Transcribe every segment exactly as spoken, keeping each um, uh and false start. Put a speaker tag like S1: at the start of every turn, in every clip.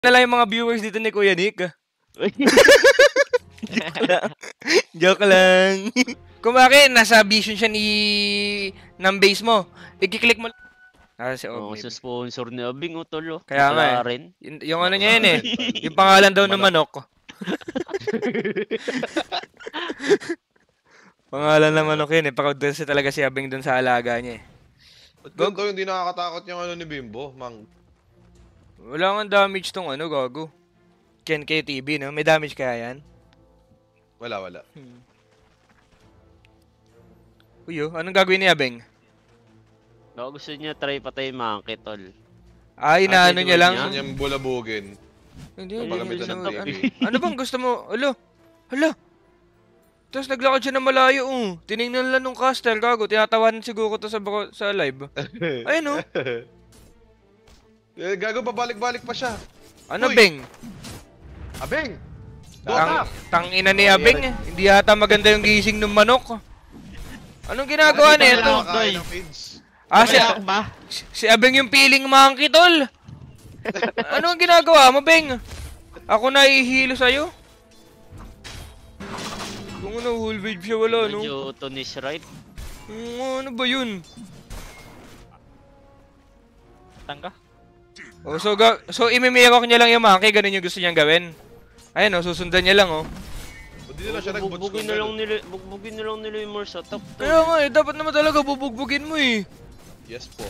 S1: na lang yung mga viewers dito ni Kuya Nick. Joke lang. Joke lang. Kung bakit, nasa vision siya ni ng base mo. I-click mo. Ah, si
S2: Oo, sa sponsor ni Abing, o tolo.
S1: Kaya nga eh. Yung, yung ano niya yun eh. Yung pangalan daw ng manok. Pangalan ng manok yun eh. Pakadresi talaga si Abing dun sa alaga niya eh.
S3: Ba't ganito hindi nakakatakot yung ano ni Bimbo, mang?
S1: Wala nga damage tong ano, gago. Ken K T V, no? May damage kaya yan?
S3: Wala, wala.
S1: Hmm. Uyo, anong gagawin ni Abeng?
S2: No, gusto niya try patay monkey, tol.
S1: Ay, inaano niya lang?
S3: Gusto niyang bulabugin.
S1: Hindi,
S3: hindi.
S1: ano, ano, ano bang gusto mo? Alo, hala. Tapos naglakad siya na malayo, uh. Tinignan lang nung caster, gago. Tinatawanan siguro ko to sa, sa live. Ayun, oh.
S3: Eh, gago, babalik-balik pa siya.
S1: Ano,
S3: Uy!
S1: Beng?
S3: Abeng!
S1: Tang, tang ina ni Abeng, eh. Hindi yata maganda yung gising ng manok. Anong ginagawa na ito? Ah, si, si Abeng yung piling monkey, tol. Anong ginagawa mo, Beng? Ako na ihilo sa'yo. Kung ano, whole wave siya wala, no?
S2: Medyo Tony's right.
S1: Hmm, ano ba yun?
S2: Tangka?
S1: Oh, so, ga so imimirok niya lang yung monkey, ganun yung gusto niyang gawin. Ayun, oh, susundan niya lang, oh.
S3: Hindi na siya nag-boots
S2: bugbugin na lang nila, bugbugin na lang nila yung more sa top.
S1: Kaya nga, eh, dapat naman talaga bubugbugin mo, eh.
S3: Yes po.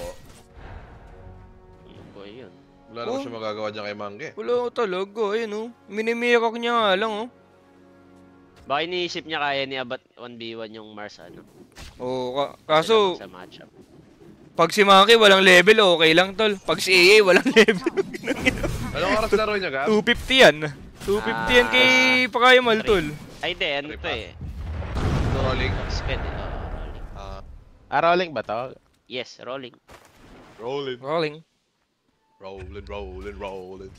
S2: Ano ba yun?
S3: Wala naman oh. siya magagawa dyan kay Mangge.
S1: Wala ko talaga, ayun, oh. Minimirok niya nga lang, oh.
S2: Baka iniisip niya kaya ni Abat one v one yung Mars, ano?
S1: Oo, ka kaso,
S2: sa matchup.
S1: Pag si Monkey walang level, okay lang, tol. Pag si A A walang level.
S3: Anong oras laro niya, Gab?
S1: two fifty yan. two fifty yan kay Pakayamal, tol.
S2: Ay, di, ano to eh.
S3: Rolling?
S2: Spend it, oh, rolling.
S3: Ah,
S4: ah, rolling ba to?
S2: Yes, rolling.
S3: rolling.
S1: Rolling.
S3: Rolling, rolling, rolling.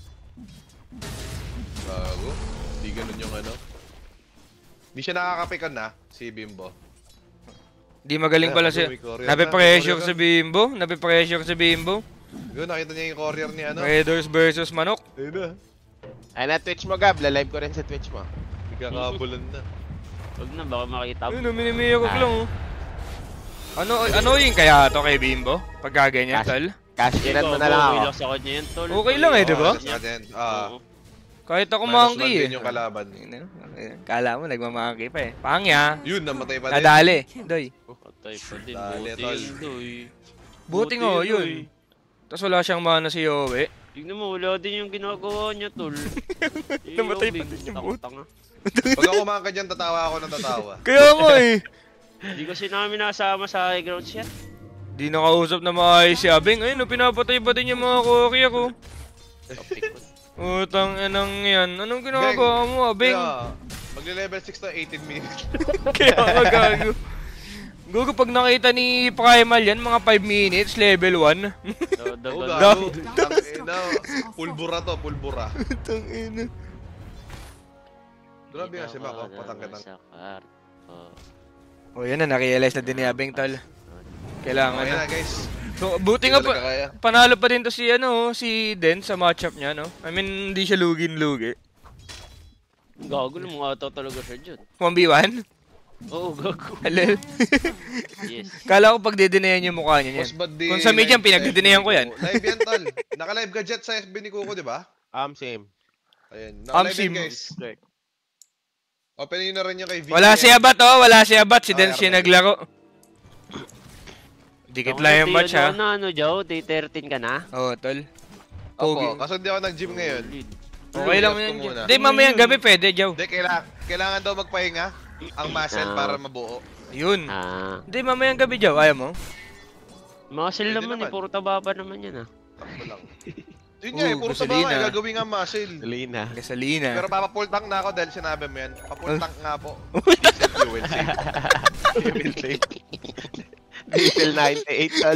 S3: Bago. Hindi ganun yung ano. Hindi siya nakakapikan na, si Bimbo.
S1: Di magaling pala siya. Nape-pressure sa Bimbo. Nape-pressure sa Bimbo.
S3: Yun, nakita niya yung courier ni ano.
S1: Raiders versus Manok.
S3: Ayun na.
S4: Ay na Twitch mo, Gab. La-live ko rin sa Twitch mo.
S3: Nagkakabulan na.
S2: Huwag na, baka makita mo.
S1: Ayun, minimiyakog ah. lang, oh. Ano, ano yung kaya to kay Bimbo? Pagka ganyan, tol?
S4: Cash inan mo na lang ako.
S2: Okay lang sa kanya yan, tol.
S1: Okay lang eh, di ba?
S3: Ah.
S1: Kahit ako monkey eh.
S3: Yung kalaban.
S1: Kala mo, nagmamangki pa eh. Pangya.
S3: Yun, namatay pa din.
S1: Nadali. Doy.
S2: Patay pa din.
S3: Dali,
S2: Buti yun, Doy.
S1: Buti nga, yun. Tapos wala siyang mana si Yowie.
S2: Tignan mo, wala din yung ginagawa niya, tol.
S1: Namatay pa din yung buti.
S3: Pag ako mangka dyan, tatawa ako ng tatawa.
S1: Kaya nga eh.
S2: Hindi kasi namin nasama sa high ground siya.
S1: Di nakausap na maayos si Abing. Ayun, pinapatay pa din yung mga koki ako. Utang enang yan. Anong ginagawa mo, Abing?
S3: Kaya, magle-level six to eighteen minutes.
S1: Kaya magago. Gugo, pag nakita ni Primal yan, mga five minutes, level one.
S3: Oo, gago. Tangina. Pulbura to, pulbura.
S1: Tangina.
S3: Grabe nga si Mako, patangkatang.
S1: O yan na, narealize na din ni Abing, tol. Kailangan
S3: okay
S1: na.
S3: na, guys.
S1: So, buti nga pa, panalo pa din to si, ano, si Den sa matchup niya, no? I mean, hindi siya lugin-lugi.
S2: Gago lang mga ata talaga siya dyan.
S1: one v one?
S2: Oo, gago.
S1: Halil.
S2: Yes.
S1: Kala ko pag didinayan yung mukha niya yan. Kung sa medium, pinagdidinayan ko yan.
S3: Live yan, tol. Naka-live ka jet sa F B ni Kuko, di ba?
S4: Um, same.
S3: Ayun,
S1: Um,
S3: naka-live yan, guys. Openin na rin niya kay V.
S1: Wala si Abat, oh. Wala si Abat. Si Den siya naglaro. Dikit lang yung match, ha?
S2: Ano, ano, Joe? Day thirteen ka na?
S1: Oo, tol.
S3: Opo, kaso hindi ako nag-gym ngayon.
S1: Okay lang yun. Hindi, mamayang gabi pwede, Joe.
S3: Hindi, kailangan, kailangan daw magpahinga ang muscle para mabuo.
S1: Yun.
S2: Ah.
S1: Hindi, mamayang gabi, Joe. Ayaw mo?
S2: Muscle naman, eh. Puro taba pa naman yan, ah.
S3: Takbo lang. Yun nga, eh. Puro taba nga, eh. Gagawin nga muscle.
S4: Gasolina.
S1: Gasolina.
S3: Pero papapultank na ako dahil sinabi mo yan. Papultank nga po. Diesel fuel save.
S4: Fuel save. Diesel ninety-eight, tol.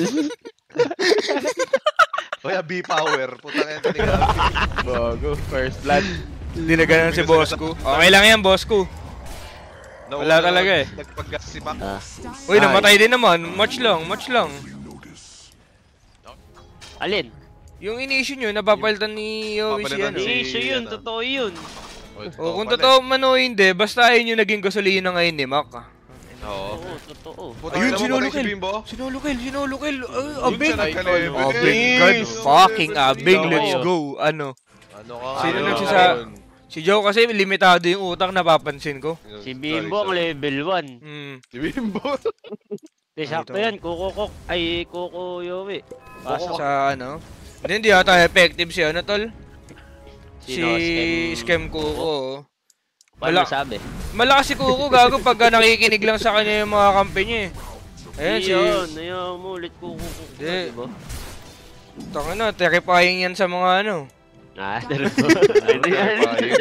S3: Kaya B-Power. Putang yan.
S4: Bago. First blood.
S1: Hindi na ganun si Bosco. Okay lang yan, Bosco. Wala talaga eh.
S3: Nagpaggas si Mac.
S1: Uy, namatay din naman. Match lang, match lang.
S2: Alin?
S1: Yung in-issue nyo, napapalitan ni Yowie si
S3: Papalitan
S1: ano.
S3: si-
S2: Issue yun,
S3: ano.
S2: totoo yun.
S1: O kung totoo man o hindi, basta ayun yung naging gasolina ngayon ni Mac.
S3: Oo.
S2: Oo, totoo.
S3: Puta,
S1: Ayun,
S3: alam mo,
S1: sinolo
S3: patay si
S1: kill.
S3: Bimbo.
S1: Sinolo kill, sinolo kill. Ay,
S3: Yun
S1: abing.
S3: siya nagka-level.
S1: Abing,
S3: Yes!
S1: god fucking
S3: Level
S1: abing.
S3: three.
S1: Let's go. Ano?
S3: Ano ka?
S1: Sino
S3: Ano
S1: nagsisa-
S3: yun?
S1: Si Joe kasi limitado yung utak, napapansin ko.
S2: Si
S3: Sorry,
S2: Bimbo ang
S3: sorry.
S2: level one.
S1: Hmm.
S3: Si Bimbo.
S2: Di sakto
S1: ito.
S2: yan, Kuko Kok. Ay, Kuko Yowie. Pasok.
S1: Sa ano? Hindi, hindi ata effective si ano, tol. Si
S2: Sino?
S1: Scam Kuko.
S2: Paano
S1: Wala.
S2: sabi?
S1: Malakas si Kuko, gago pagka nakikinig lang sa kanya yung mga kampe niya eh. Ayun, si...
S2: Ayun, ayun mo ulit Kuko Kok.
S1: Di.
S2: Diba?
S1: Taka na, terrifying yan sa mga ano.
S2: Ah, dalawa. Ano yan?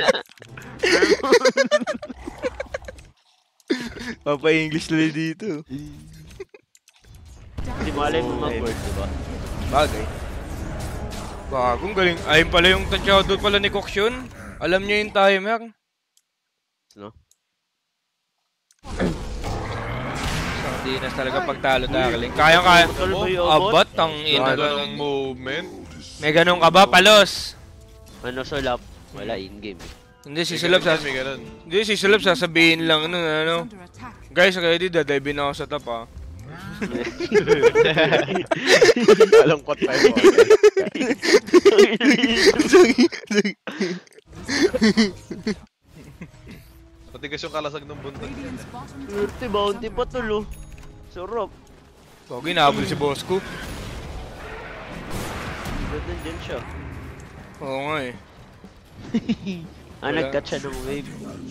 S1: Papa-English lang dito.
S2: Hindi mo alam yung mag-word, diba?
S1: Bagay. Bagong galing. Ayun pala yung tansyaw doon pala ni Cox yun. Alam niya yung timer.
S2: No?
S1: Sardinas talaga pagtalo tackling. Kaya-kaya.
S2: Tol ba yung abot?
S1: Abat, ang ina.
S3: Ano ng movement?
S1: May ganun ka ba, palos?
S2: Ano sulap? Wala in-game.
S1: Hindi, si Sulap sas...
S3: May ganun.
S1: Hindi, si Sulap sasabihin lang nun, ano. Guys, ready, dadive na ako sa top, ha.
S4: Malungkot pa yun.
S3: Patigas yung kalasag ng buntag.
S2: Swerte, bounty pa tulo. Sarap.
S1: Pogi, nahabol si boss ko.
S2: Ba't nandyan siya?
S1: Oo nga eh.
S2: Ah,
S1: Wala.
S2: nag-catch siya ng wave.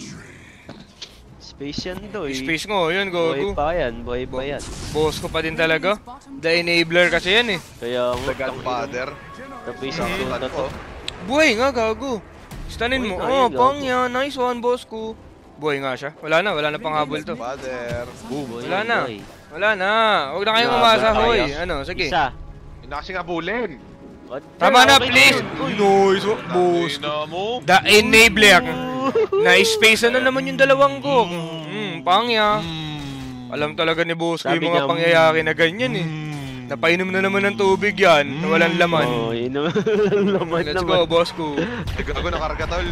S2: Space yan do eh.
S1: Space ngo, yun,
S2: Buhay
S1: gogo.
S2: pa yan, buhay pa yan.
S1: Boss ko pa din talaga. The enabler kasi yan eh.
S2: Kaya mo,
S3: The Godfather.
S2: tapos
S3: Isang
S2: ang
S3: tutan
S2: tuta
S3: ko.
S2: to.
S1: Buhay nga, gago. Stanin mo.
S2: Buhay na,
S1: Oh,
S2: yun,
S1: pang
S2: gago.
S1: yan. Nice one, boss ko. Buhay nga siya. Wala na, wala na pang habol to.
S3: Father. Boom.
S2: Buhay
S1: Wala
S2: yan,
S1: na.
S2: buhay.
S1: Wala na. Huwag na kayong
S2: Wala,
S1: umasa,
S2: wala
S1: hoy.
S2: tayo.
S1: Ano, sige.
S2: Isa.
S3: Hindi na kasi nga bulin.
S2: What?
S1: Tama na,
S2: Okay
S1: please.
S2: yun. Uy.
S1: Noise, oh, boss.
S3: Ina mo.
S1: The enabler. Na-space na naman yung dalawang ko. Hmm, pangya. Alam talaga ni boss ko
S2: Sabi
S1: yung mga
S2: niya,
S1: pangyayari na ganyan eh. Napainom na naman ng tubig yan, na walang laman.
S2: Oh, yun naman. Laman
S1: Let's
S2: naman.
S1: go, boss ko.
S3: Gago nakarga tol.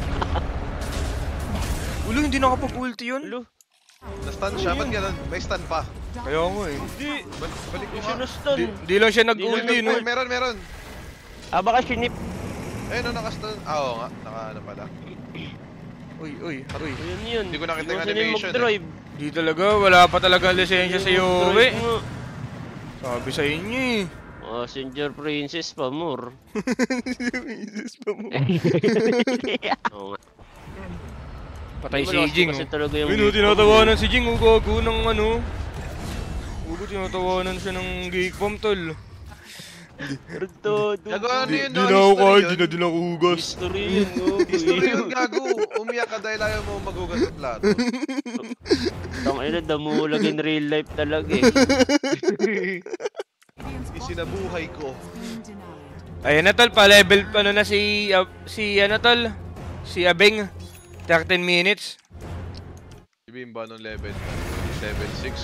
S1: Ulo, hindi nakapag-ulti yun.
S2: Ulo.
S3: Na-stun siya. Ba't ganun? May stun pa.
S1: Kaya nga eh.
S2: Hindi.
S3: Bal- Balik mo
S2: Yung
S3: nga.
S2: sinustan.
S1: Di, di lang siya
S2: Di
S1: nag-ulti,
S2: lang
S1: no?
S3: Ay, meron, meron.
S2: Ah, baka sinip.
S3: Ayun na, nakastun. Ah, oo nga. Naka ano pala.
S1: Uy, uy, uy.
S2: Yun yun.
S3: Hindi ko nakita yung
S2: Iwasan yung
S3: animation, eh.
S2: mag-drive.
S1: Di talaga, wala pa talaga lisensya sa Yowie.
S2: Drive nga.
S1: Sabi sa inyo eh.
S2: Messenger princess pa, more.
S1: Jesus pa mo.
S2: Oo nga.
S1: Patay si
S2: Malakas
S1: Jing.
S2: Kasi
S1: Oh.
S2: talaga yung
S1: Uy, no, tinatawanan si Jing. Ugago ng ano. Ugo, tinatawanan siya ng geek bomb, tol.
S2: Todo.
S3: Gago, ano
S1: Di,
S3: yun?
S1: di
S3: no?
S1: na ako kahit,
S3: History
S1: di
S3: yun.
S1: na din ako hugas.
S2: History yun, oh.
S3: History yun, gago. Umiyak ka dahil ayaw mo maghugas ng plato.
S2: Tangina, damulag in real life talaga eh.
S3: Isinabuhay ko.
S1: Ayun na, tol. Pa-level pa na si, uh, si ano, tol. Si Abeng. thirteen minutes.
S3: Sabihin ba nung level? Level six?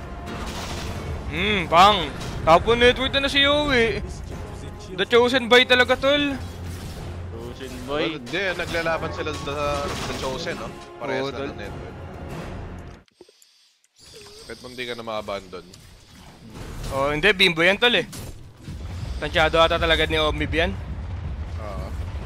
S1: Hmm, pang. Tapon network na, na si Yowie. The chosen by talaga, tol.
S2: Tusin
S3: Well,
S2: boy.
S3: hindi, naglalaban sila sa, sa Chosen, no? Parehas
S1: Oo,
S3: na
S1: tol.
S3: ng network. Kahit hindi ka na ma-abandon.
S1: Oh, hindi. Bimbo yan, tol eh. Tansyado ata talaga ni Omib yan.
S3: Oo.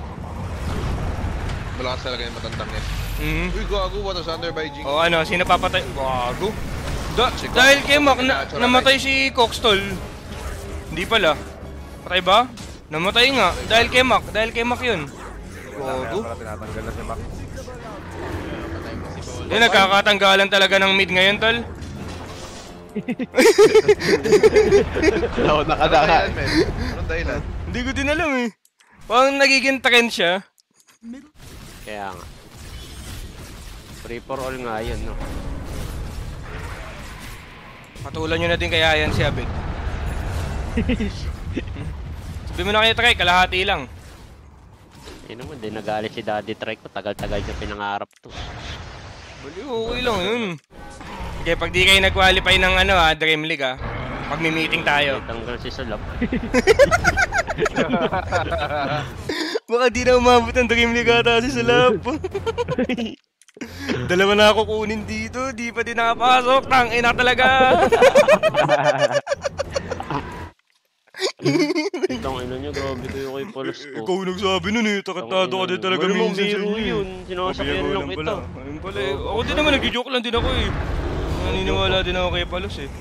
S3: Malakas talaga yung matandang yan.
S1: Hmm.
S3: Uy, gago, what was under by Jing?
S1: O ano, sino papatay? Gago. Da dahil kay Mac, na namatay si Cox, tol. Hindi pala. Patay ba? Namatay nga. Dahil kay Mac. Dahil kay Mac yun. Gago.
S4: Tinatanggal na si Mac.
S1: Yan, nagkakatanggalan talaga ng mid ngayon, tol.
S4: Wala ko
S3: Anong
S4: nakadaan.
S3: dahilan, men? Anong dahilan?
S1: Hindi ko din alam eh. Parang nagiging trend siya.
S2: Kaya nga. Free for all nga yun, no?
S1: Patulan nyo na din kaya yan si Abed. Sabi mo na kayo, try, kalahati lang.
S2: Yun naman, di nagalit si Daddy Try ko. Tagal-tagal niya pinangarap to.
S1: Bali, okay lang yun. Okay, pag di kayo nag-qualify ng ano ha, Dream League ha, pag may meeting tayo.
S2: Tanggal si Sulap.
S1: Baka di na umabot ang Dream League ata si Salap. Dalawa na ako kunin dito, di pa din nakapasok. Tangina talaga.
S2: Itong ino nyo, grabe kayo kay Palos ko.
S1: Ikaw nagsabi nun eh, takatado ka din talaga minsan sa
S2: biro
S1: inyo.
S2: yun, sinasakyan lang kita.
S1: Ayun pala eh. Ako din naman, nag-joke lang din ako eh. Naniniwala din ako kay Palos eh.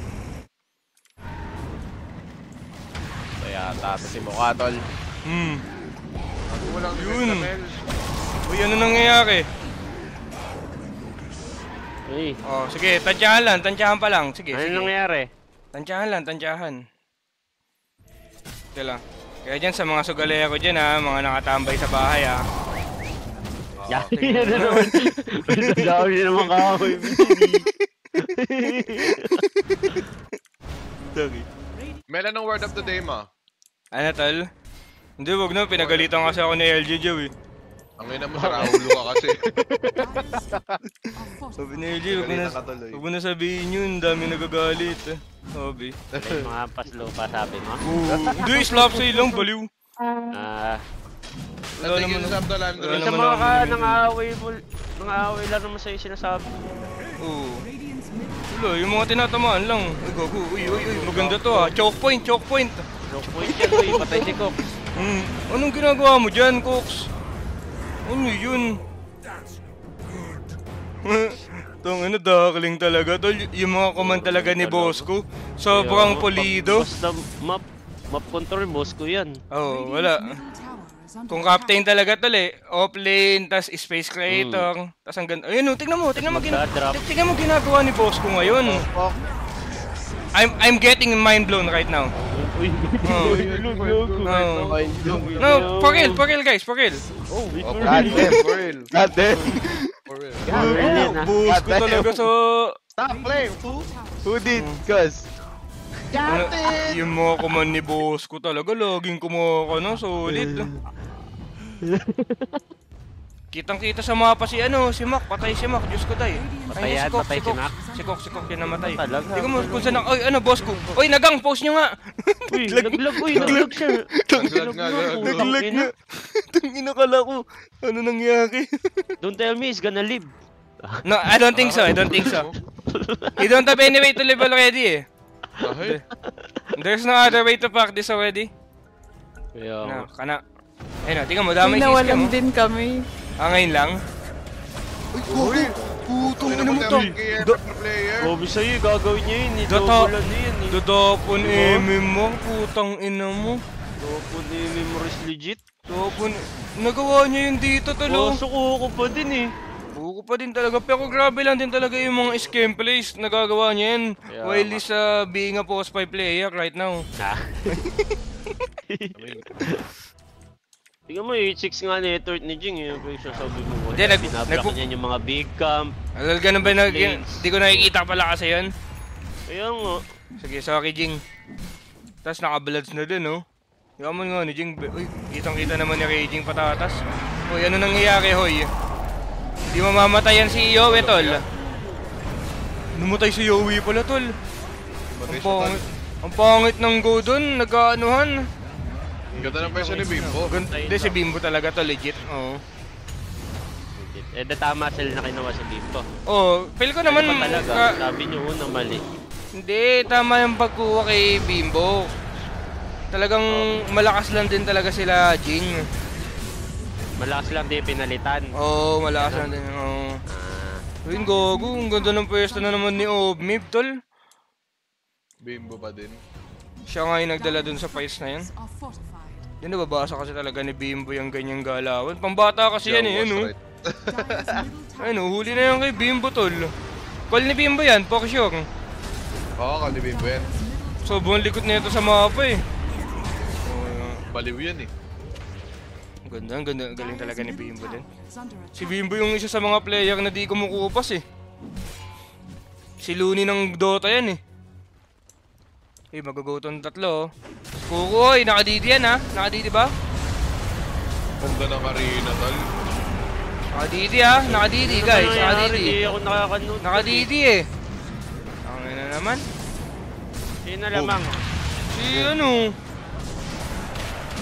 S4: Ito yata ito si Mukha, tol.
S1: Hmm.
S3: Walang
S1: Yun.
S3: defense na
S1: Uy, ano nangyayari?
S2: Hey,
S1: Oh, sige, tansyahan lang, tansyahan pa lang. Sige,
S2: ano
S1: sige.
S2: nangyari?
S1: Tansyahan lang, tansyahan. Ito lang. Kaya dyan sa mga sugalaya ko dyan ha, mga nakatambay sa bahay ha.
S2: Yaki na naman. Dami naman kahoy.
S1: Sorry.
S3: Melan ng word of the day, ma.
S1: Ano tol? Hindi, wag na, pinagalitan kasi ako ni L J Joe eh.
S3: Ang ina mo, saraulo ka kasi.
S1: Sabi ni L J, wag mo na,
S3: Pinagalitan ka tuloy.
S1: wag mo na sabihin yun, dami nagagalit. Sabi.
S2: May mga paslo pa sabi mo.
S1: Oo, hindi, slap sa ilang, baliw.
S2: Ah,
S1: Wala
S3: Natigil
S1: naman.
S3: sa Abdalan.
S1: Wala
S2: sa
S1: naman
S2: mga
S1: ako
S2: ka
S1: narinig.
S2: nang-aaway mo, nang-aaway lang naman sa'yo sinasabi.
S1: Oo. Wala, yung mga tinatamaan lang. Ay, gago, uy, uy, uy, maganda to ha. Choke point, choke point.
S2: Rock point yan, uy, patay si Cox.
S1: Hmm, anong ginagawa mo dyan, Cox? Ano yun? Tong ano, dakling talaga tol. Yung mga command talaga ni boss ko. Sobrang polido.
S2: Basta map, map control, boss ko yan.
S1: Oo, oh, wala. Kung captain talaga tol eh. Offlane, tas space creator, tas ang ganda. Ayun, oh, tingnan mo, tingnan mo, gina
S2: Magdadrop.
S1: tingnan mo ginagawa ni boss ko ngayon. I'm I'm getting mind blown right now.
S2: Uy,
S1: Oh.
S2: no.
S1: No. No, for real, for real guys, for real.
S2: Oh, wait,
S3: Oh,
S2: for
S4: God
S2: real.
S4: damn.
S3: For real.
S4: God damn.
S3: For real.
S2: God damn, ah.
S1: Boss ko talaga sa
S4: Stop playing, fool. Who did? Cuz.
S1: ano, yung mga command ni boss ko talaga laging kumuha ka na solid. Kitang-kita sa mapa si ano, si Mac, patay si Mac, Diyos ko tay.
S2: Patay yan,
S1: Cox,
S2: patay si
S1: Cox.
S2: Mac.
S1: Si Cox, si Cox yung namatay.
S2: Talaga.
S1: Hindi ko mo kung saan, oy ano boss ko. Oy nagang, post nyo nga.
S2: Uy, naglag, uy, naglag siya.
S3: Naglag nga, naglag.
S1: Naglag na. Tangina kala ko. Ano nangyari?
S2: Don't tell me he's gonna live.
S1: No, I don't think so, I don't think so. You don't have any way to live already eh.
S3: Dahil.
S1: There's no other way to practice already.
S2: Kaya,
S1: Na, kana. Ayun na, tingnan mo, damay
S5: May
S1: system
S5: nawalan
S1: mo.
S5: din kami.
S1: Ah, ngayon lang? Uy, putong ina mo to. Do-
S3: player.
S2: Gobi sa'yo, gagawin niya yun.
S1: Dota-
S2: Double ano yun eh.
S1: Dodopon eme mo, putang ina mo.
S2: Double ni memories legit.
S1: Dodopon, nagawa niya yun dito talo.
S2: Kaso ko pa din eh.
S1: Buko pa din talaga, pero grabe lang din talaga yung mga scam plays. Nagagawa niya yan.
S2: Kaya
S1: While
S2: nga.
S1: he's uh, being a post five player right now.
S2: Ha? Tingnan mo yung chicks nga ni Etort ni Jing eh. Pero siya sabi mo.
S1: Hindi, nag-
S2: Binablock
S1: nagpu-
S2: niya yung mga big camp.
S1: Alal ganun ba na,
S2: Planes.
S1: di ko nakikita pala kasi yun.
S2: Kaya nga.
S1: Sige, sorry Jing. Tapos naka-bloods na din, no? Yaman nga ni Jing. Uy, kitang-kita naman ni Raging patatas. Uy, ano nangyayari, hoy? Di mamamatayan si Yowie, tol. Namatay si Yowie pala, tol. Ang pangit. Ang pangit ng go dun, nagkaanuhan.
S3: Ganda ng pwesto ni Bimbo.
S1: Ganda, hindi si Bimbo talaga to, legit. Oo.
S2: Eh, da tama sila na kinuha sa Bimbo.
S1: Oh, feel ko naman
S2: Ano ba talaga?
S1: ka-
S2: Sabi niyo unang mali.
S1: hindi, tama yung pagkuha kay Bimbo. Talagang malakas lang din talaga sila, Jing.
S2: Malakas lang di pinalitan.
S1: Oo, oh, malakas lang din. Oo.
S2: Ah,
S1: Ayun, gogo. Ang ganda ng pwesto na naman ni Obmib, tol.
S3: Bimbo pa din.
S1: Siya nga yung nagdala dun sa fights na yan. Hindi nababasa kasi talaga ni Bimbo yung ganyang galawan. Pambata kasi yan eh, ano? Ayun, huli na yan kay Bimbo, tol. Call ni Bimbo yan, for sure.
S3: Oo, kali Bimbo yan.
S1: Sobrang likot na ito sa mapa eh.
S3: Baliw yan eh.
S1: Ang ganda, ang ganda, ang galing talaga ni Bimbo din. Si Bimbo yung isa sa mga player na di kumukupas eh. Si Looney ng Dota yan eh. Eh, magagoton tatlo oh. Kukoy, nakadidi yan ha? Nakadidi ba?
S3: Ganda ng arena, tol.
S1: Nakadidi ha? Nakadidi guys,
S2: ano nangyayari?
S1: nakadidi.
S2: Hindi ako nakakanood.
S1: Nakadidi eh. Ang na naman.
S2: Sino lamang?
S1: Si ano?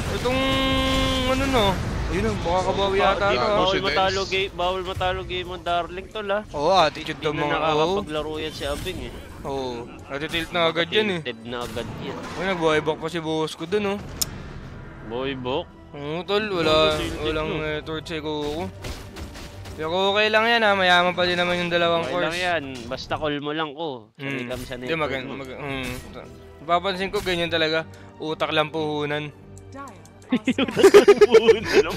S1: Itong ano no? Ayun na, baka kabawi yata
S2: Di,
S1: ito ah.
S2: bawal matalo game, bawal matalo game mo darling tol ah.
S1: Oo, attitude
S2: Hindi
S1: ng
S2: na
S1: mga oo.
S2: nakakapaglaro yan si Abing eh.
S1: Oo, natitilt na agad yan eh.
S2: Tilted na agad yan.
S1: Uy, nag-buy back pa si boss ko dun oh.
S2: Boy bok.
S1: Oo tol, wala, walang uh, torch si Kuko. Pero okay lang yan ha, mayaman pa din naman yung dalawang
S2: Okay
S1: course.
S2: lang yan, basta call mo lang ko. Sanay
S1: Hmm.
S2: kami sa
S1: Hindi,
S2: network
S1: mag,
S2: mo.
S1: mag, hmm. Papansin ko ganyan talaga, utak lang puhunan.
S2: Puno ng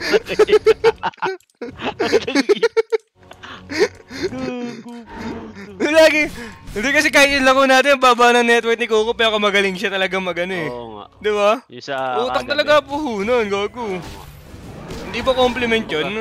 S2: puno.
S1: Lagi, hindi kasi kahit yung lako natin, ang baba ng network ni Kuko, pero magaling siya talaga magano eh.
S2: Oo nga.
S1: Di ba?
S2: Yung sa
S1: Utak
S2: kagabi.
S1: talaga puhunan, gago. Hindi ba compliment yun?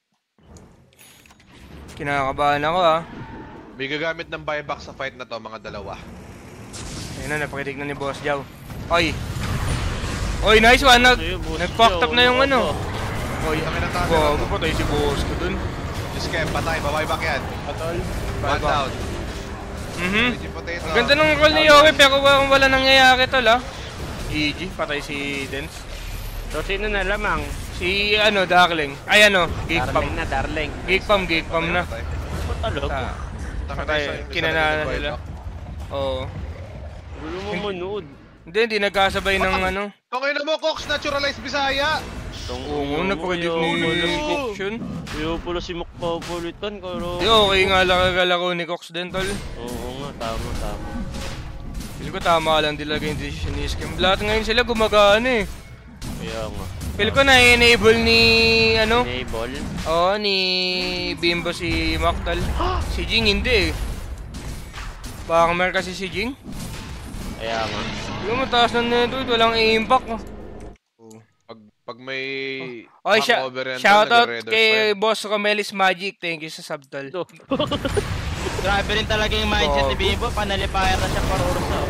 S1: Kinakabahan ako ah.
S3: May gagamit ng buyback sa fight na to, mga dalawa.
S1: Ayun na, napakitig na ni Boss Jow. Oy! Oy, nice one! Nag,
S2: Ayun, Boss
S1: nag-fucked up
S2: Jow,
S1: na yung ano.
S3: Oy, kami ng tayo.
S1: Bago patay si Boss ko dun.
S3: Just Kev, patay, babuyback yan.
S4: Patol.
S3: One
S1: Buyback.
S3: down.
S1: Mhm.
S3: G G potato.
S1: Ang ganda ng call ni Yowie, pero wala, wala nangyayari tol ah. E G, patay si Dance.
S2: So sino na lamang?
S1: Si ano, Darling. Ay ano, Geek Pam.
S2: Darling na, darling.
S1: Geek Pam, Geek Pam na.
S3: Patay.
S2: Patalo.
S1: Ta-
S3: Taka
S1: Patay,
S3: tayo sa- sa
S1: kinanana
S3: ng
S1: nila.
S3: buyback.
S1: Oo.
S2: Gulo mo manood.
S1: Hindi, hindi nagkasabay ng ano.
S3: Tungin na mo, Cox, naturalized Bisaya.
S1: Oo, nagpakadit ni Cox yun.
S2: Yo pala si Mokpopolitan karo.
S1: Di, okay nga lakagalako ni Cox din tol.
S2: Oo nga, tama, tama.
S1: Feel ko tama lang talaga yung decision ni Scam. Lahat ngayon sila gumagana eh.
S2: Kaya nga.
S1: Feel ko na-enable ni ano?
S2: Enable.
S1: Oo, ni Bimbo si Maktal. Si Jing hindi eh. Baka meron kasi si Jing.
S2: Kaya nga.
S1: Hindi ko mataas na nito, walang impact.
S3: Pag, pag may
S1: Oy, siya,
S3: hangover yan,
S1: shoutout
S3: nagre-red
S1: kay
S3: Earth pa
S1: Boss Romelis Magic. Thank you sa subtle.
S2: Ito.
S5: Grabe rin talaga yung mindset ni
S1: Bago.
S5: Bimbo. Panalipaya na siya parurus na.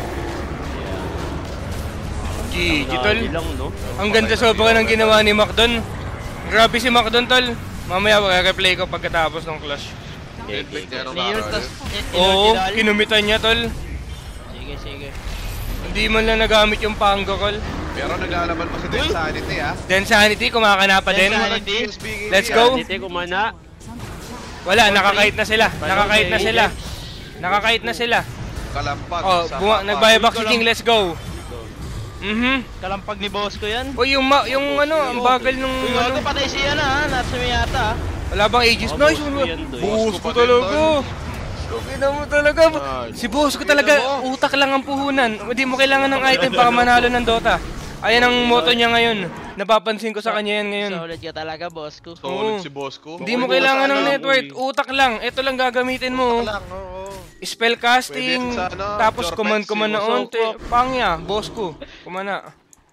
S1: G G tol.
S2: Nadi lang, no?
S1: Ang ganda sobra ng ginawa ni Macdon. Grabe si Macdon tol. Mamaya replay ko pagkatapos ng clash.
S3: yan. Red niya nung
S5: Real, tas
S3: nakaraan.
S1: Oo, kinumitan niya tol.
S5: Sige, sige.
S1: Hindi man lang nagamit yung pango call.
S3: Pero naglalaban pa si Den Sanity, ah.
S1: Then Sanity, kumakana pa din.
S5: Sanity.
S1: Let's go.
S2: Hindi kumana.
S1: Wala, nakakait na sila. Nakakait na sila. Nakakait na sila.
S3: Kalampag.
S1: Oh,
S3: sa
S1: bunga,
S3: papa.
S1: nagbayback si Jing, let's go. Mhm.
S5: Kalampag ni boss ko yan.
S1: O yung ma yung ano, ang bagal nung
S5: Uy,
S1: ano.
S5: gago patay siya na ha. Natsumi yata ha.
S1: Wala bang ages?
S2: Oh,
S1: Nice
S2: boss
S1: one.
S2: ko yan, Doy.
S1: Boss
S3: Boss
S1: ko
S3: ko pa
S1: talaga.
S3: din,
S1: Okay na mo talaga. Si boss ko talaga, utak lang ang puhunan. Hindi mo kailangan ng item para manalo ng Dota. Ayan ang motto niya ngayon. Napapansin ko sa kanya yan ngayon.
S5: Solid ka talaga boss ko.
S3: Solid
S1: Oo.
S3: si boss ko.
S1: Hindi mo kailangan ng network, utak lang. Ito lang gagamitin mo.
S3: lang, oo.
S1: Spell casting,
S3: Pwede sa ano,
S1: tapos
S3: Jorpex,
S1: command command na
S3: si
S1: onte. Pangya, boss ko. Kumana.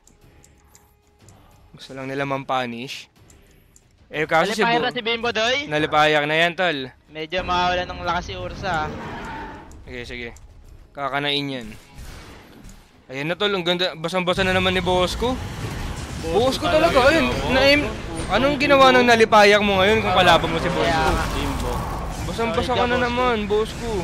S1: Gusto lang nila mampunish. Eh kasi si
S5: Nalipaya na
S1: Bo-
S5: si Bimbo doy.
S1: nalipayak na yan tol.
S5: Medyo makawalan ng lakas si Ursa ha.
S1: Sige, sige. Kakanain yan. Ayan na tol, ang ganda. Basang-basa na naman ni boss ko. Boss ko talaga, ayun. Naim, anong ginawa ng nalipayak mo ngayon kung kalaban mo si boss
S5: Kaya
S1: ko?
S5: nga.
S2: Bimbo.
S1: Basang-basa ka na naman, boss ko.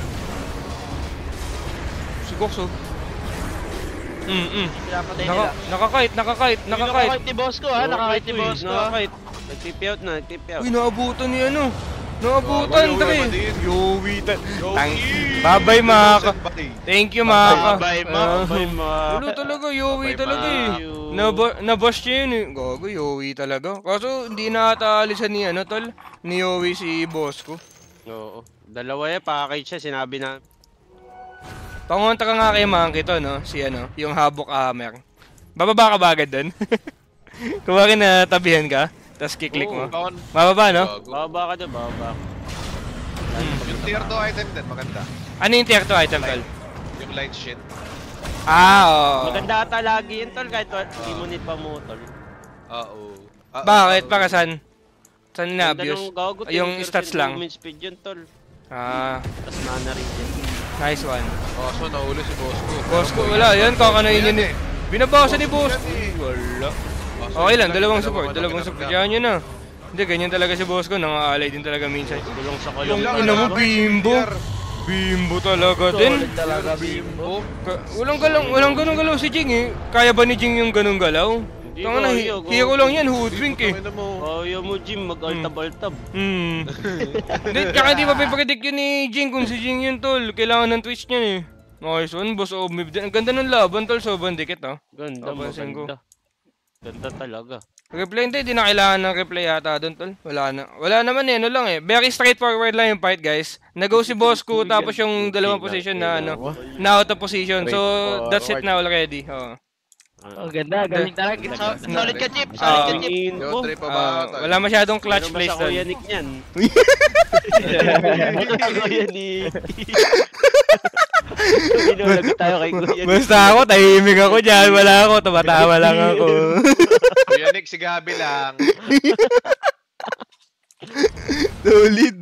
S1: Si Gox oh. Mm-mm.
S5: Pinapatay
S1: Naka,
S5: nila.
S1: nakakait, nakakait, nakakait.
S5: Nakakait ni boss ko ha. Nakakait ni boss ko ha.
S2: Nakakait. Nag-tip out na, nag-tip out.
S1: Uy, naabutan ni ano. Naabutan,
S3: Yowie,
S1: dali.
S3: Madin.
S1: Yowie, ta-
S3: Yowie!
S1: Tang. Babay, Maka.
S3: Bye.
S1: Thank you, Maka.
S5: Babay,
S1: Ah.
S5: Maka.
S2: Babay, ma.
S1: Ulo talaga, Yowie
S3: Babay,
S1: talaga
S3: ma.
S1: eh. Naba- Nabash niya yun eh. Gago, Yowie talaga. Kaso hindi na ata alisan ni ano tol, ni Yowie si boss ko.
S2: Oo. Dalawa yan, package siya, sinabi na.
S1: Pangunta ka nga kay Monkey to, no? Si ano, yung Habok Hammer. Bababa ka ba agad dun? Kumaki na tabihan ka, tapos kiklik mo.
S3: Bawon.
S1: Bababa, no?
S3: Gago.
S2: Bababa ka dyan, bababa.
S3: Yung tier two item din, maganda.
S1: Ano yung tier two item, tol?
S3: Yung light shit.
S1: Ah, oo.
S2: Maganda ata lagi yun, tol, kahit wa- hindi mo need pa mo, tol.
S3: Oo. Ah,
S1: Bakit?
S3: oo.
S1: Para saan? Saan
S2: Ganda
S1: na-abuse?
S2: nung gago,
S1: Yung
S2: ten
S1: stats
S2: percent
S1: lang.
S2: movement speed yun, tol.
S1: Ah,
S2: Tapos mana rin dyan.
S1: nice one.
S3: Oh, so nahuli si boss ko.
S1: Boss ko, wala. Yan, kakanain yun eh. Binabawasan ni boss ko. Wala. Okay lang, dalawang support. Dalawang support. Yan yun na. Hindi, ganyan talaga si boss ko. Nang-aalay din talaga minsan.
S2: Gulong sa
S1: Yung
S2: kulong.
S1: ina mo, Bimbo. Bimbo talaga din.
S5: Solid talaga Bimbo.
S3: Oh,
S1: Ka- walang galaw, walang ganung galaw si Jing eh. Kaya ba ni Jing yung ganung galaw?
S2: Di
S1: Tanga na,
S2: kaya, go.
S1: hero lang yan, hoodwink eh.
S3: Tangina mo.
S2: Kaya mo, Jim, mag-altab-altab.
S1: Hmm. Hindi, tsaka di pa pipredict yun ni Jing kung si Jing yun tol. Kailangan ng twitch niya eh. Nice one, boss of mid. Ang ganda ng laban tol, sobrang dikit ah.
S2: Ganda,
S1: Napansin ko.
S2: maganda. Ganda talaga.
S1: Replay hindi, di na kailangan ng replay yata doon tol. Wala na. Wala naman eh, ano lang eh. Very straightforward lang yung fight guys. Nag-go si Bosco tapos yung dalawang position na ano, na out of position. So, that's it na already. Oo.
S5: Oh, ganda, galing talaga. So, solid ka, Chip.
S1: Ah.
S5: Solid ka, Chip.
S3: Yo, trip pa ba?
S1: Ah,
S3: tol?
S1: wala masyadong clutch
S2: Ano ba
S1: plays
S2: sa
S1: doon.
S2: Kuya Nick niyan? Kuya Nick. Pinulagot tayo kay Kuya Nick.
S1: Basta ako, tahimik ako dyan. Wala ako, tumatawa lang ako.
S3: Kuya Nick, si Gabi lang.
S1: Solid.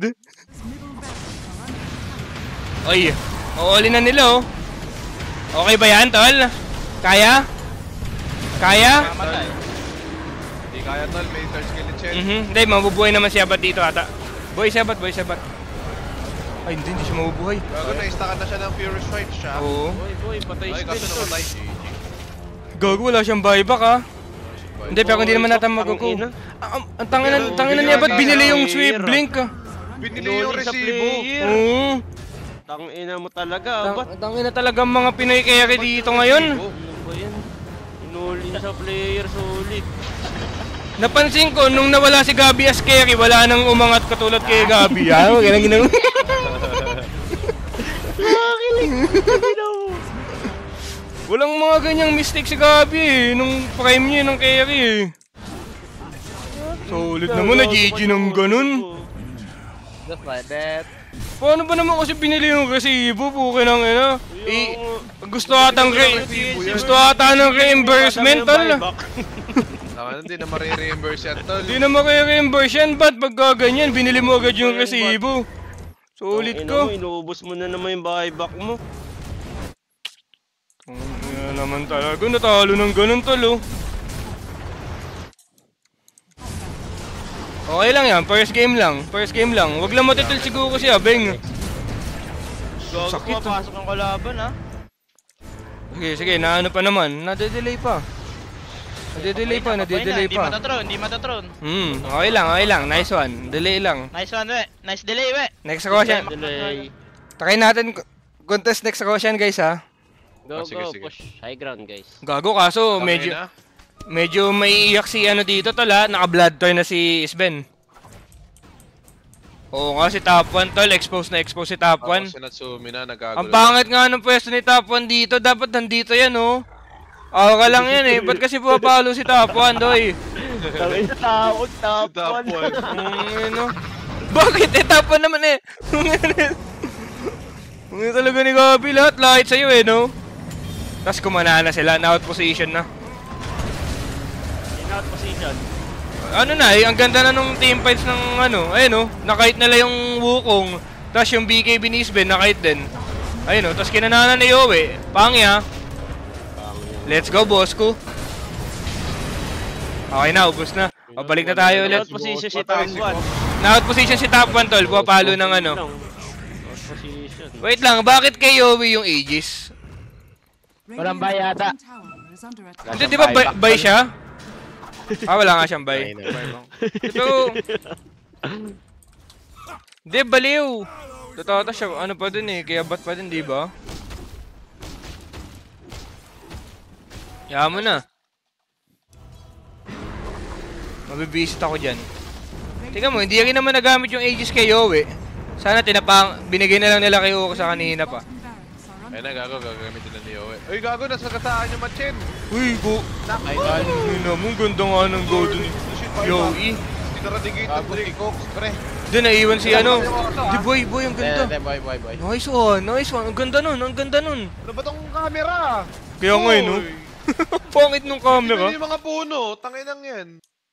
S1: Oy, uuli na nila oh. Okay ba yan, tol? Kaya? Kaya?
S5: Mamatay.
S3: Hindi kaya tol, may third skill in chest.
S1: Mhm, hindi, mabubuhay naman si Abat dito ata. Boy, si Abat, boy, si Abat. Ay, hindi, hindi siya mabubuhay.
S3: Gago, na-instakan na siya ng Furious Strike siya.
S1: Oo.
S2: Boy, boy, patay
S3: Ay,
S2: si
S3: kaso
S2: Ben.
S3: namatay.
S1: Gago, wala siyang buyback ah. Hindi, pero hindi naman natin magugo.
S2: Tangina.
S1: Ah, ang ang tangina, ang tangina niya, ba't binili yung sweep blink ah?
S3: Binili yung
S2: Inulit sa
S3: resibo.
S2: player.
S1: Oo.
S2: Tangina mo talaga,
S1: Tang-
S2: Abat.
S1: Tangina talaga mga Pinoy carry dito ngayon.
S2: Ano ba yan? Inulin sa player, solid.
S1: Napansin ko, nung nawala si Gabi as carry, wala nang umangat katulad kay Gabi. Ah, wag nang ginang. Walang mga ganyang mistake si Gabi eh, nung prime niya ng carry eh. Solid naman na G G ng ganun.
S5: Just like that.
S1: Paano ba naman kasi binili yung resibo? Pukin ng ina. Eh, gusto atang re gusto ata ng reimbursement tol.
S3: Tama, hindi na marireimburse yan tol.
S1: Hindi na maki-reimburse yan, ba't pagka ganyan, binili mo agad yung resibo? Sulit ko.
S2: Inuubos mo na naman yung buyback mo.
S1: Ano naman talaga, natalo ng ganun tol oh. Okay lang yan, first game lang, first game lang. Wag lang matitil siguro si Abeng.
S5: Gago,
S1: Sakit, ah.
S5: papasok ang kalaban, ha?
S1: Sige, sige, naano pa naman, nade-delay pa. Nade-delay pa, nade-delay
S5: Hindi
S1: pa.
S5: matatron, hindi matatron.
S1: Hmm, okay lang, okay lang, nice one. Delay lang.
S5: Nice one, we. Nice delay, we.
S1: Next question.
S2: Delay.
S1: Try natin contest next question guys ha.
S2: Go,
S3: Ah, sige,
S2: go,
S3: sige.
S2: push. High ground, guys.
S1: Gago kaso medyo
S3: Tangina.
S1: medyo may iyak si ano dito tol ha, naka-blood turn na si Sven. Oo nga si top one tol, expose na expose si top one.
S3: Ako si Natsumi na nagagawa.
S1: Ang pangit nga ng pwesto ni top one dito, dapat nandito yan oh. Awa ka lang yan eh, ba't kasi pumapalo si top one doy?
S5: Tawid tawag,
S3: Si top one.
S1: Mm, ano? Bakit eh, top one naman eh. Ang talaga ni Gabi lahat, lahat sa'yo eh no? Tapos kumana na sila, na out position na.
S2: In out position.
S1: Ano na eh, ang ganda na nung team fights ng ano, ayun oh, nakahit nila yung Wukong, tapos yung B K B ni Sven nakahit din. Ayun oh, tapos kinananan ni Yowie, pangya. Let's go, Bosco. Okay na, ubos na. O, balik na tayo ulit.
S2: In out position si top one.
S1: Na out position si top one tol, pumapalo ng ano.
S2: Out position.
S1: Wait lang, bakit kay Yowie yung Aegis?
S5: Walang buy yata.
S1: Hindi, di ba buy, buy siya? Ah, wala nga siyang buy. Ito. Hindi, baliw. Totoo siya, ano pa dun eh, kaya ba't pa din, di ba? Yaman mo na. Mabibisit ako dyan. Tingnan mo, hindi rin naman nagamit yung Aegis kay Yowie. Sana tinapang, binigay na lang nila kay Uko sa kanina pa.
S3: Ayun na, gago, gagamitin na ni Yowie. Uy, gago, nasa kataan yung Machen.
S1: Uy, go. Ay, naman, ganda nga ng go dun eh. Yowie.
S3: Tinaradigate ng Drake Cox, pre.
S1: Doon, naiwan si ano. Di boy, boy, ang ganda.
S4: Hindi, boy, boy, boy.
S1: Nice one, nice one. Ang ganda nun, ang ganda nun.
S3: Ano ba tong camera?
S1: Kaya nga eh, no? Pangit nung camera.
S3: Ito yung mga puno, tanginang yan.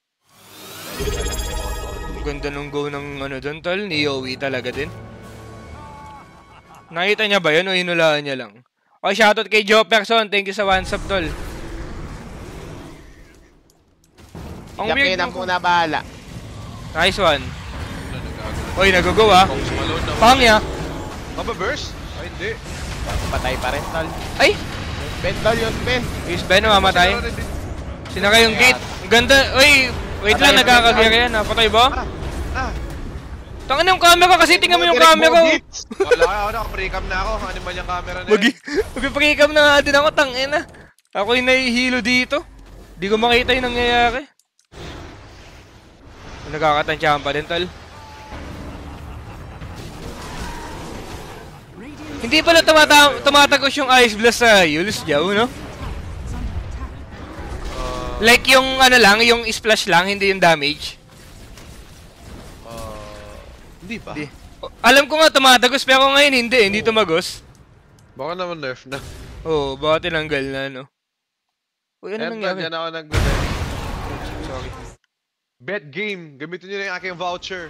S1: Ang ganda nung go ng ano doon, tol. Ni Yowie talaga din. Nakita niya ba yun o hinulaan niya lang? Okay, shoutout kay Joe Person. Thank you sa one sub, tol. Ang weird
S4: Yakin ang
S1: nung...
S4: muna bahala.
S1: Nice one.
S3: Ano, nagagawa.
S1: Oy, nag-go ah.
S3: Cox Malone na.
S1: Pangya.
S3: Mababurst? Ay, hindi.
S4: Patay pa rin, tol.
S1: Ay!
S4: Ben, tol, yun, Ben.
S1: Is Ben mamamatay. Sinaka yung gate. Ang ganda. Uy, wait lang, nagkakagera yan. Napatay ba?
S3: Ah! Ah!
S1: Tangin yung camera kasi, tingnan mo yung camera.
S3: Wala ka, naka-precam na ako. Ano man yung camera na
S1: Mag
S3: yun?
S1: Mag-precam na nga din ako, tangin na. Ako yung nahihilo dito. Di ko makita yung nangyayari. Nagkakatansyahan pa din, tol. Hindi pala tumata tumatagos yung Ice Blast sa Yules, Jow, no? Like yung ano lang, yung splash lang, hindi yung damage.
S3: Uh, hindi pa.
S1: Hindi. O, alam ko nga tumatagos, pero ngayon hindi, hindi tumagos.
S3: Baka naman nerf na.
S1: Oo, oh, baka tinanggal na, no? Uy, ano
S3: Eto,
S1: nangyari?
S3: dyan ako nag-bet.
S1: Sorry.
S3: Bet game. Gamitin nyo na yung aking voucher.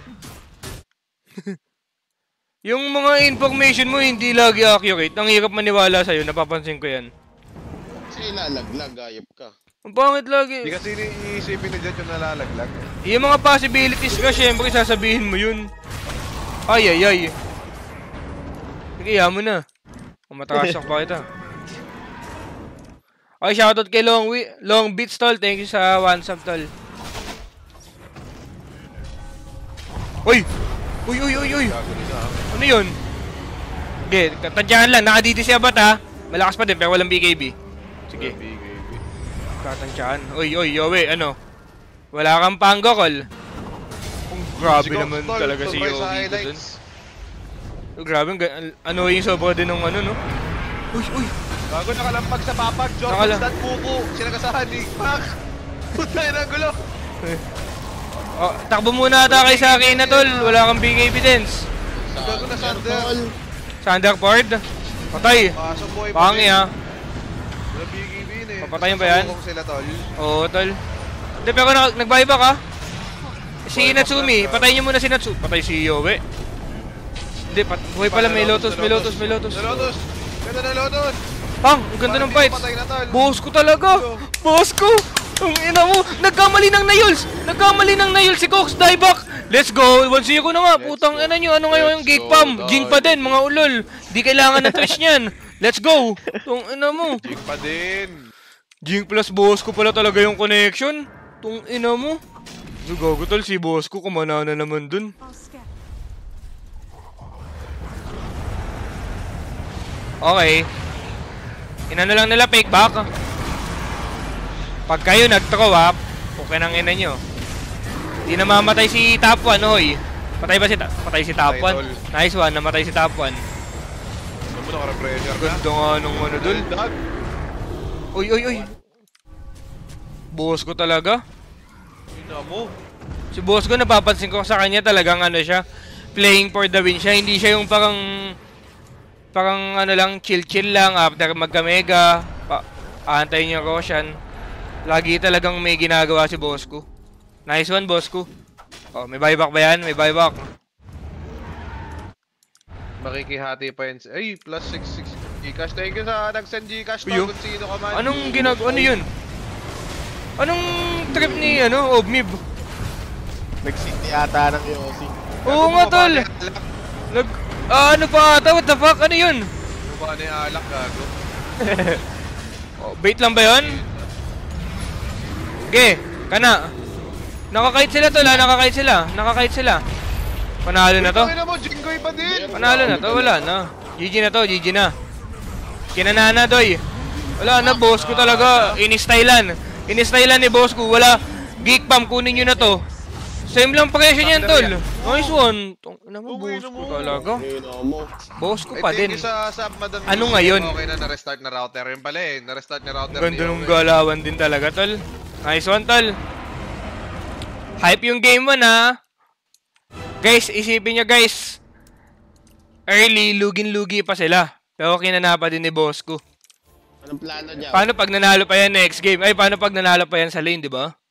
S1: Yung mga information mo hindi lagi accurate. Ang hirap maniwala sa'yo, napapansin ko yan.
S4: Kasi ilalaglag, ayop ka.
S1: Ang pangit lagi.
S3: Hindi kasi iniisipin na dyan yung nalalaglag.
S1: Yung mga possibilities ka, syempre sasabihin mo yun. Ay, ay, ay. Sige, iya mo na. Kumatakas pa kita. Okay, shoutout kay Long, Long Beats, tol. Thank you sa one sub, tol. Uy! Uy, uy, uy, uy! Ano yun? Sige, tadyahan lang. Nakadidi si Abat, ha? Malakas pa din, pero walang B K B. Sige. Tatansyahan. Uy, uy, Yowie, ano? Wala kang panggokol. Oh, grabe naman talaga si Yowie ko dun. Oh, grabe, ano yung sobra din ng ano, no? Uy, uy!
S3: Bago nakalampag sa papag, Jordan Stan Puku. Sinagasahan ni Pak. Puta yun ang gulo.
S1: Oh, takbo muna ata kay sa akin na, tol. Wala kang big evidence.
S3: Bago na Sander.
S1: Sanderford? Patay.
S3: Pasok boy.
S1: Pangi, ha?
S3: Wala B K B eh.
S1: Papatayin ba yan?
S3: Sila, tol.
S1: Oo, tol. Hindi, pero nag-buyback, ha? Si Natsumi. Patayin niyo muna si Natsumi. Patay si Yowie. Hindi, buhay pala. May Lotus, may Lotus, may Lotus.
S3: May Lotus. Ganda na Lotus.
S1: Pang, ang ganda ng fights. Boss ko talaga. Boss ko. Ang ina mo. Nagkamali ng Nails. Nagkamali ng Nails si Cox. Die back. Let's go. one zero na nga. Putang ina nyo. Ano ngayon yung Geek Pam? Jing pa din, mga ulol. Di kailangan ng trash niyan. Let's go. Tung ina mo.
S3: Jing pa din.
S1: Jing plus boss ko pala talaga yung connection. Tung ina mo. Gago tol, si boss ko. Kumana na naman dun. Okay. Inano lang nila fake back. Pag kayo nag-throw up, okay nang ina nyo. Hindi na mamatay si top one, hoy. Patay ba si ta patay si top one? Nice one, namatay si top one.
S3: Ano mo naka-pressure ka?
S1: Ganda nga nung ano dun. Uy, uy, uy. Boss ko talaga.
S3: Ina mo.
S1: Si boss ko, napapansin ko sa kanya talagang ano siya. Playing for the win siya. Hindi siya yung parang parang ano lang, chill-chill lang after magka-mega. Aantayin yung Roshan. Lagi talagang may ginagawa si boss ko. Nice one, boss ko. Oh, may buyback ba yan? May buyback.
S3: Makikihati pa yun. Ay, plus six six Gcash. Thank you sa nag-send Gcash to kung sino ka man.
S1: Anong ginagawa? Ano yun? Anong trip ni, ano, Obmib?
S4: Nag-city ata ng Yossi.
S1: Oo nga, tol. Nag... Ah, ano pa ata? What the fuck? Ano yun?
S3: Ano ba na yung alak, gago?
S1: Oh, bait lang ba yun? Okay, kana. Nakakait sila tol, ha? Nakakait sila. Nakakait sila. Panalo na to.
S3: Ito mo, Jingoy pa din.
S1: Panalo na to, wala na. G G na to, G G na. Kinanana, doy. Wala na, boss ko talaga. Inistylan. Inistylan ni boss ko. Wala. Geek Pam, kunin nyo na to. Same lang presyo niyan, tol. Nice one. Ano mo, boss ko talaga. Boss ko pa din. Ano ngayon?
S3: Okay na, na-restart na router. Yun pala eh, na-restart na router.
S1: Ganda nung galawan din talaga, tol. Nice one, tol. Hype yung game one, ha. Guys, isipin nyo, guys. Early, lugin-lugi pa sila. Pero kinanapa din ni boss ko.
S4: Anong plano niya?
S1: Paano pag nanalo pa yan next game? Ay, paano pag nanalo pa yan sa lane, di ba?